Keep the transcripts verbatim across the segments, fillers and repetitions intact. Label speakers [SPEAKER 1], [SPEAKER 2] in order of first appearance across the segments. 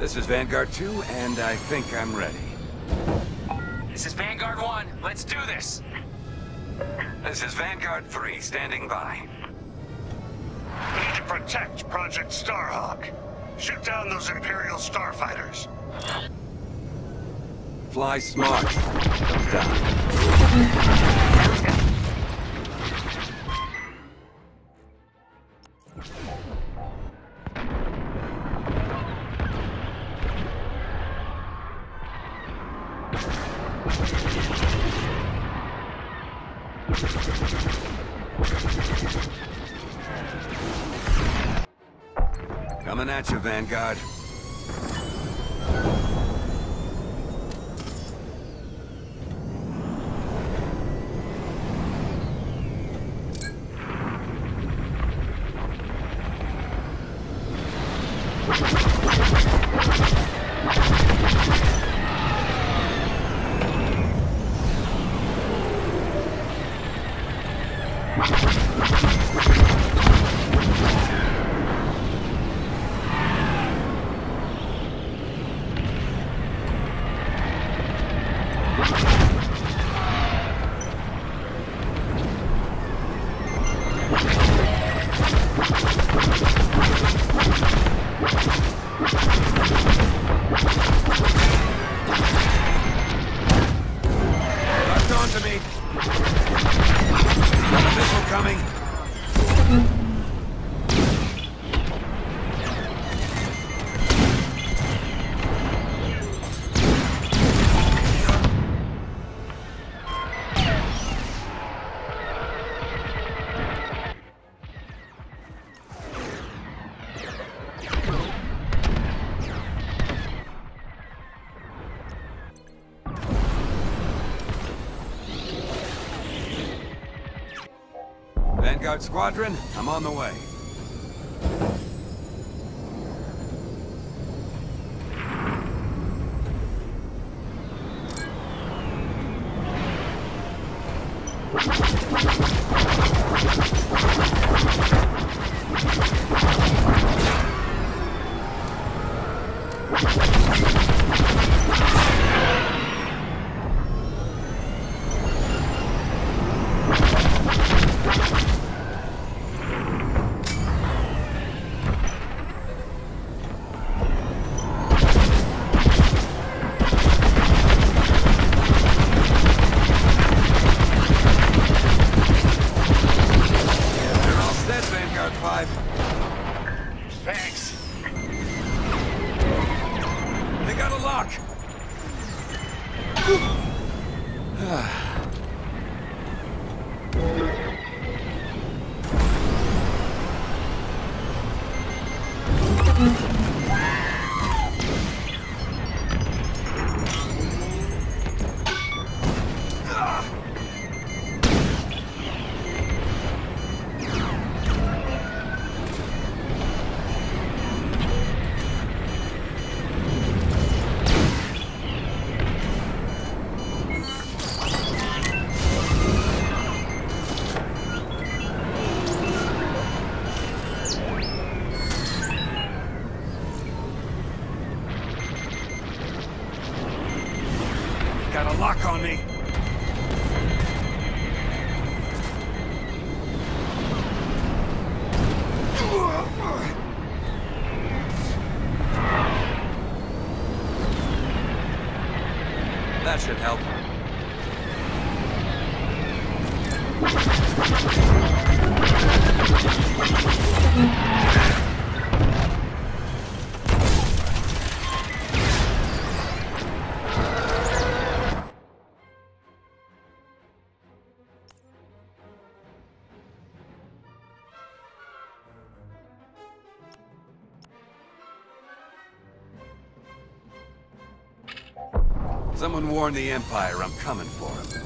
[SPEAKER 1] This is Vanguard two, and I think I'm ready.
[SPEAKER 2] This is Vanguard one. Let's do this.
[SPEAKER 1] This is Vanguard three, standing by.
[SPEAKER 3] We need to protect Project Starhawk. Shoot down those Imperial starfighters.
[SPEAKER 1] Fly smart. Don't die. Coming at you, Vanguard. Vanguard Squadron, I'm on the way.
[SPEAKER 3] Thanks.
[SPEAKER 1] They got a lock. Got a lock on me. That should help. Someone warned the Empire I'm coming for him.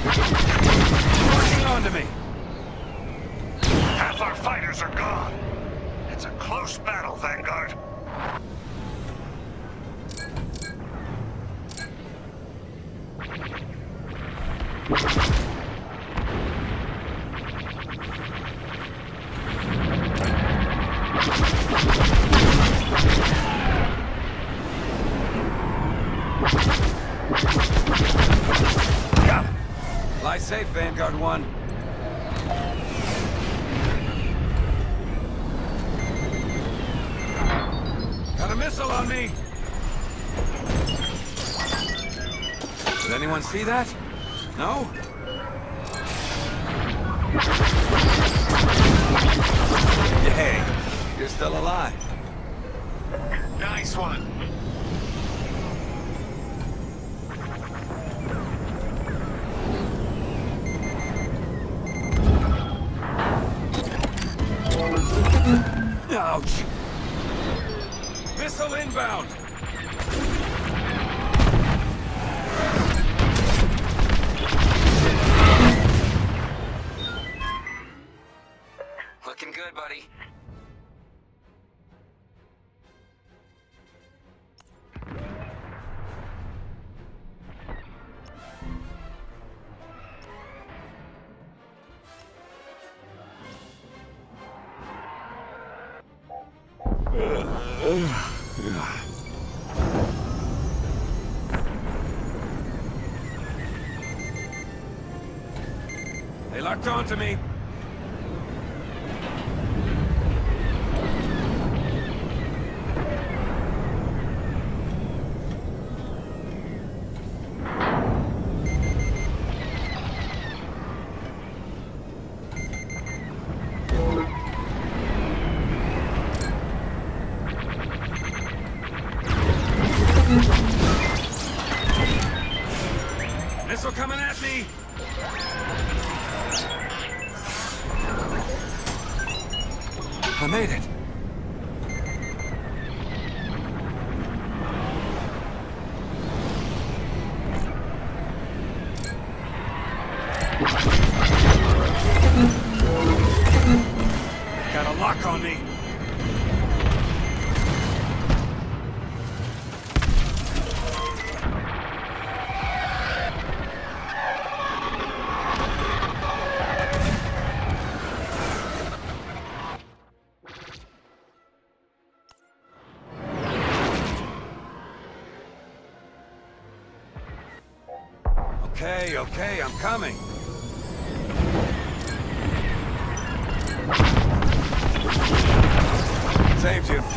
[SPEAKER 1] Marching onto me.
[SPEAKER 3] Half our fighters are gone. It's a close battle, Vanguard.
[SPEAKER 1] Got him. Lie safe, Vanguard one. Got a missile on me! Did anyone see that? No? Yay! You're still alive.
[SPEAKER 3] Nice one.
[SPEAKER 1] Ouch! Missile inbound!
[SPEAKER 2] Looking good, buddy.
[SPEAKER 1] They locked onto me. Missile coming at me! I made it! Got a lock on me! Okay, okay, I'm coming. Saved you.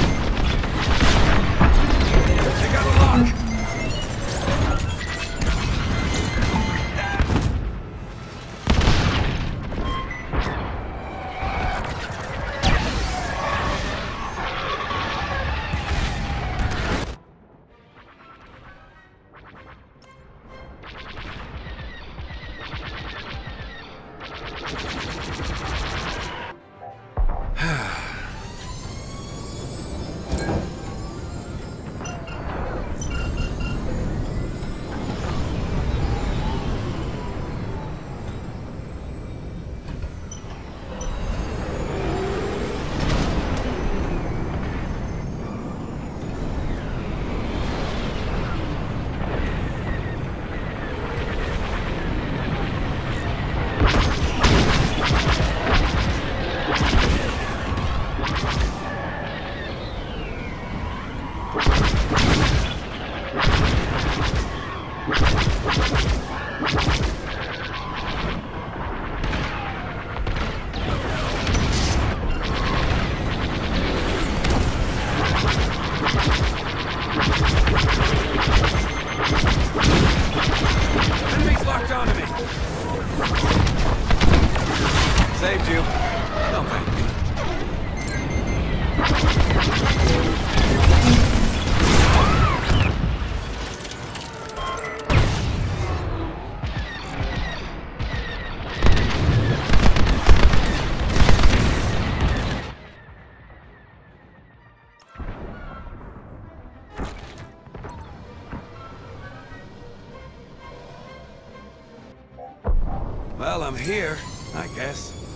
[SPEAKER 1] They got a lock. you. Don't thank me. Well, I'm here, I guess.